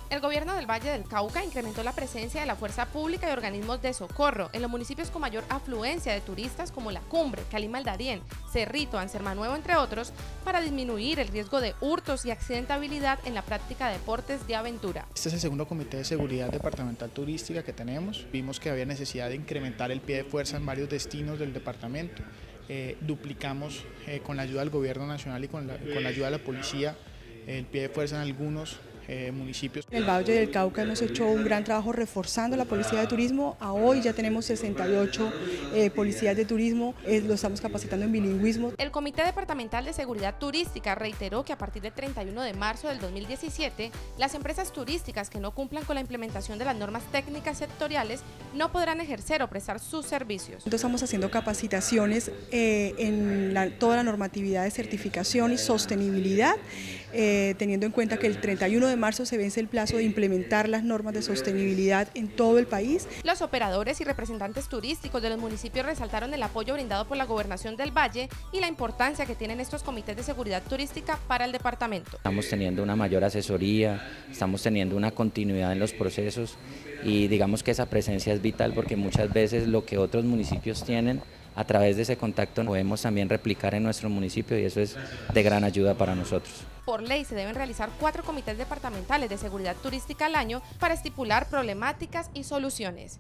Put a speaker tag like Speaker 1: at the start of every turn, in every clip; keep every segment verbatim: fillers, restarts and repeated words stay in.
Speaker 1: El gobierno del Valle del Cauca incrementó la presencia de la fuerza pública y organismos de socorro en los municipios con mayor afluencia de turistas como La Cumbre, Calima el Darién, Cerrito, Ansermanuevo, entre otros, para disminuir el riesgo de hurtos y accidentabilidad en la práctica de deportes de aventura.
Speaker 2: Este es el segundo comité de seguridad departamental turística que tenemos. Vimos que había necesidad de incrementar el pie de fuerza en varios destinos del departamento. Eh, duplicamos eh, con la ayuda del gobierno nacional y con la, con la ayuda de la policía eh, el pie de fuerza en algunos Eh, municipios.
Speaker 3: En el Valle del Cauca hemos hecho un gran trabajo reforzando la policía de turismo. A hoy ya tenemos sesenta y ocho eh, policías de turismo, eh, lo estamos capacitando en bilingüismo.
Speaker 1: El Comité Departamental de Seguridad Turística reiteró que a partir del treinta y uno de marzo del dos mil diecisiete, las empresas turísticas que no cumplan con la implementación de las normas técnicas sectoriales no podrán ejercer o prestar sus servicios.
Speaker 3: Entonces estamos haciendo capacitaciones eh, en la, toda la normatividad de certificación y sostenibilidad, eh, teniendo en cuenta que el treinta y uno de marzo se vence el plazo de implementar las normas de sostenibilidad en todo el país.
Speaker 1: Los operadores y representantes turísticos de los municipios resaltaron el apoyo brindado por la Gobernación del Valle y la importancia que tienen estos comités de seguridad turística para el departamento.
Speaker 4: Estamos teniendo una mayor asesoría, estamos teniendo una continuidad en los procesos y digamos que esa presencia es vital porque muchas veces lo que otros municipios tienen, a través de ese contacto podemos también replicar en nuestro municipio y eso es de gran ayuda para nosotros.
Speaker 1: Por ley se deben realizar cuatro comités departamentales de seguridad turística al año para estipular problemáticas y soluciones.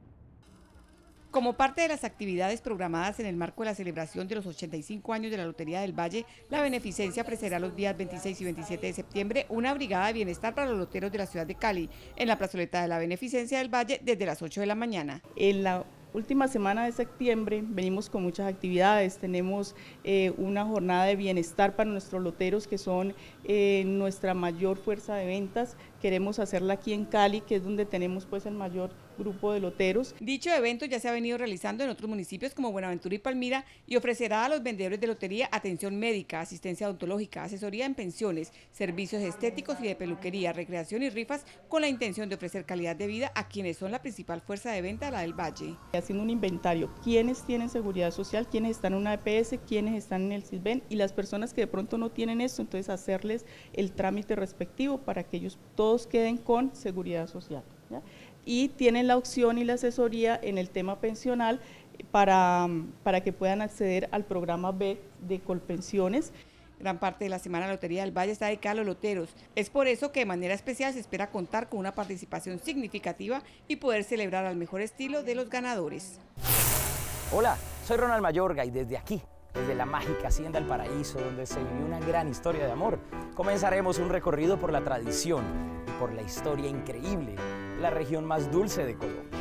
Speaker 5: Como parte de las actividades programadas en el marco de la celebración de los ochenta y cinco años de la Lotería del Valle, la Beneficencia ofrecerá los días veintiséis y veintisiete de septiembre una brigada de bienestar para los loteros de la ciudad de Cali, en la plazoleta de la Beneficencia del Valle desde las ocho de la mañana.
Speaker 6: En la última semana de septiembre venimos con muchas actividades, tenemos eh, una jornada de bienestar para nuestros loteros que son eh, nuestra mayor fuerza de ventas. Queremos hacerla aquí en Cali, que es donde tenemos pues el mayor grupo de loteros.
Speaker 5: Dicho evento ya se ha venido realizando en otros municipios como Buenaventura y Palmira y ofrecerá a los vendedores de lotería atención médica, asistencia odontológica, asesoría en pensiones, servicios estéticos y de peluquería, recreación y rifas con la intención de ofrecer calidad de vida a quienes son la principal fuerza de venta, la del Valle.
Speaker 6: Haciendo un inventario, quiénes tienen seguridad social, quiénes están en una E P S, quiénes están en el SISBEN y las personas que de pronto no tienen esto, entonces hacerles el trámite respectivo para que ellos todos queden con seguridad social, ¿ya? Y tienen la opción y la asesoría en el tema pensional para, para que puedan acceder al programa B de Colpensiones.
Speaker 5: Gran parte de la Semana de la Lotería del Valle está dedicada a los loteros. Es por eso que de manera especial se espera contar con una participación significativa y poder celebrar al mejor estilo de los ganadores.
Speaker 7: Hola, soy Ronald Mayorga y desde aquí, desde la mágica Hacienda El Paraíso, donde se vivió una gran historia de amor, comenzaremos un recorrido por la tradición y por la historia increíble de la región más dulce de Colombia.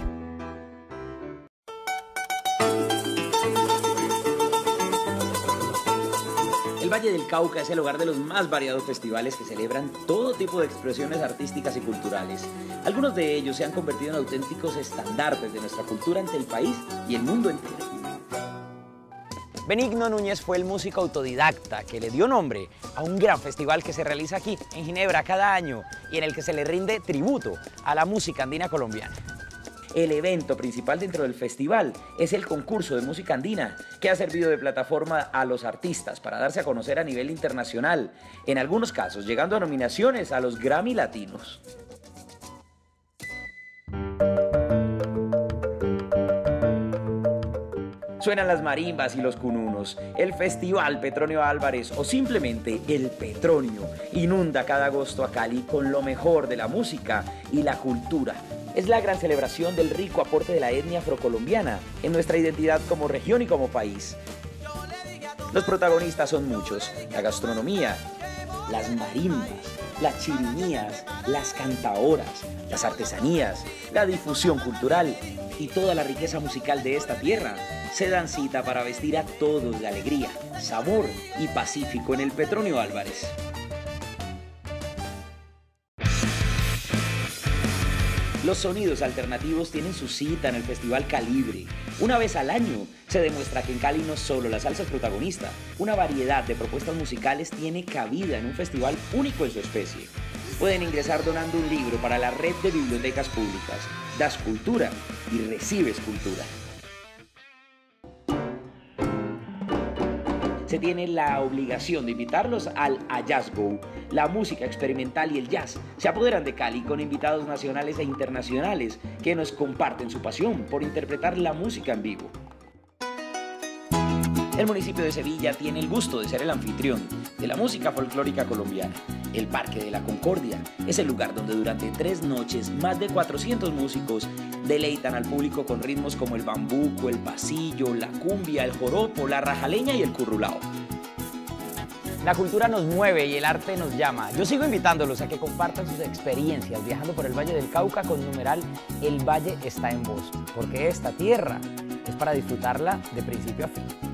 Speaker 8: El Valle del Cauca es el hogar de los más variados festivales que celebran todo tipo de expresiones artísticas y culturales. Algunos de ellos se han convertido en auténticos estandartes de nuestra cultura ante el país y el mundo entero.
Speaker 7: Benigno Núñez fue el músico autodidacta que le dio nombre a un gran festival que se realiza aquí en Ginebra cada año y en el que se le rinde tributo a la música andina colombiana.
Speaker 8: El evento principal dentro del festival es el concurso de música andina, que ha servido de plataforma a los artistas para darse a conocer a nivel internacional, en algunos casos llegando a nominaciones a los Grammy Latinos. Suenan las marimbas y los cununos, el Festival Petronio Álvarez o simplemente el Petronio inunda cada agosto a Cali con lo mejor de la música y la cultura. Es la gran celebración del rico aporte de la etnia afrocolombiana en nuestra identidad como región y como país. Los protagonistas son muchos: la gastronomía, las marimbas, las chirimías, las cantaoras, las artesanías, la difusión cultural y toda la riqueza musical de esta tierra se dan cita para vestir a todos de alegría, sabor y pacífico en el Petronio Álvarez. Los sonidos alternativos tienen su cita en el Festival Calibre. Una vez al año se demuestra que en Cali no solo la salsa es protagonista, una variedad de propuestas musicales tiene cabida en un festival único en su especie. Pueden ingresar donando un libro para la red de bibliotecas públicas. Das cultura y recibes cultura. se tiene la obligación de invitarlos al A Jazz Go. La música experimental y el jazz se apoderan de Cali con invitados nacionales e internacionales que nos comparten su pasión por interpretar la música en vivo. El municipio de Sevilla tiene el gusto de ser el anfitrión de la música folclórica colombiana. El Parque de la Concordia es el lugar donde durante tres noches más de cuatrocientos músicos deleitan al público con ritmos como el bambuco, el pasillo, la cumbia, el joropo, la rajaleña y el currulao.
Speaker 7: La cultura nos mueve y el arte nos llama. Yo sigo invitándolos a que compartan sus experiencias viajando por el Valle del Cauca con numeral El Valle está en vos, porque esta tierra es para disfrutarla de principio a fin.